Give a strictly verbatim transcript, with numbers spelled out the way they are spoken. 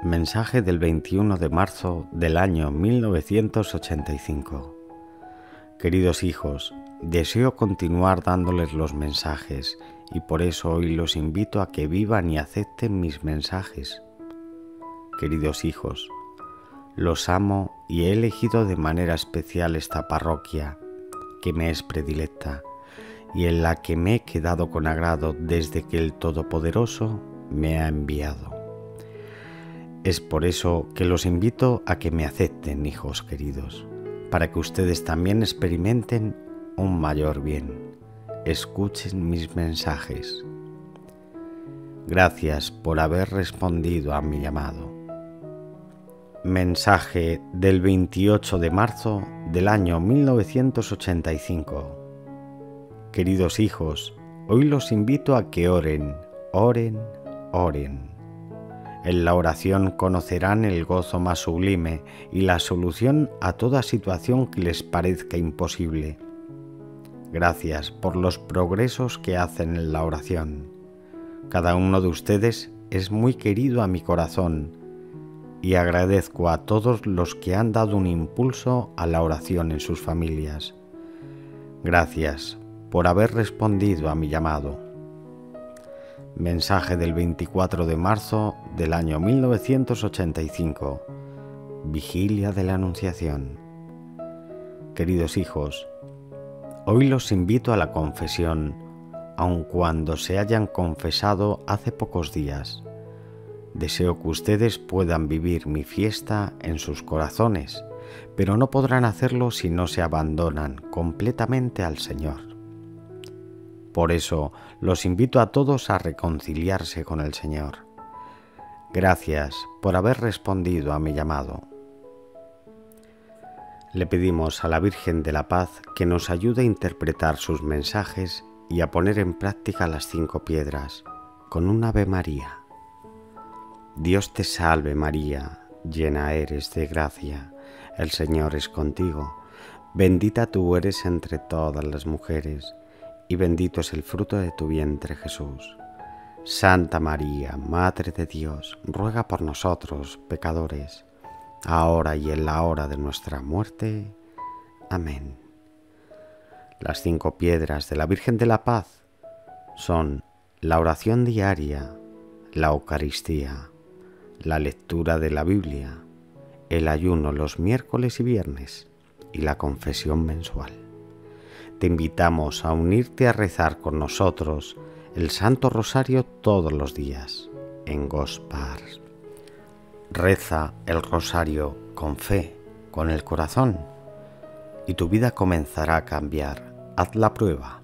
Mensaje del veintiuno de marzo del año mil novecientos ochenta y cinco. Queridos hijos, deseo continuar dándoles los mensajes y por eso hoy los invito a que vivan y acepten mis mensajes. Queridos hijos, los amo y he elegido de manera especial esta parroquia, que me es predilecta y en la que me he quedado con agrado desde que el Todopoderoso me ha enviado. Es por eso que los invito a que me acepten, hijos queridos, para que ustedes también experimenten un mayor bien. Escuchen mis mensajes. Gracias por haber respondido a mi llamado. Mensaje del veintiocho de marzo del año mil novecientos ochenta y cinco. Queridos hijos, hoy los invito a que oren, oren, oren. En la oración conocerán el gozo más sublime y la solución a toda situación que les parezca imposible. Gracias por los progresos que hacen en la oración. Cada uno de ustedes es muy querido a mi corazón y agradezco a todos los que han dado un impulso a la oración en sus familias. Gracias por haber respondido a mi llamado. Mensaje del veinticuatro de marzo del año mil novecientos ochenta y cinco. Vigilia de la Anunciación. Queridos hijos, hoy los invito a la confesión, aun cuando se hayan confesado hace pocos días. Deseo que ustedes puedan vivir mi fiesta en sus corazones, pero no podrán hacerlo si no se abandonan completamente al Señor. Por eso los invito a todos a reconciliarse con el Señor. Gracias por haber respondido a mi llamado. Le pedimos a la Virgen de la Paz que nos ayude a interpretar sus mensajes y a poner en práctica las cinco piedras con un Ave María. Dios te salve María, llena eres de gracia, el Señor es contigo. Bendita tú eres entre todas las mujeres, y bendito es el fruto de tu vientre, Jesús. Santa María, Madre de Dios, ruega por nosotros, pecadores, ahora y en la hora de nuestra muerte. Amén. Las cinco piedras de la Virgen de la Paz son la oración diaria, la Eucaristía, la lectura de la Biblia, el ayuno los miércoles y viernes y la confesión mensual. Te invitamos a unirte a rezar con nosotros el Santo Rosario todos los días en Gospar. Reza el Rosario con fe, con el corazón, y tu vida comenzará a cambiar. Haz la prueba.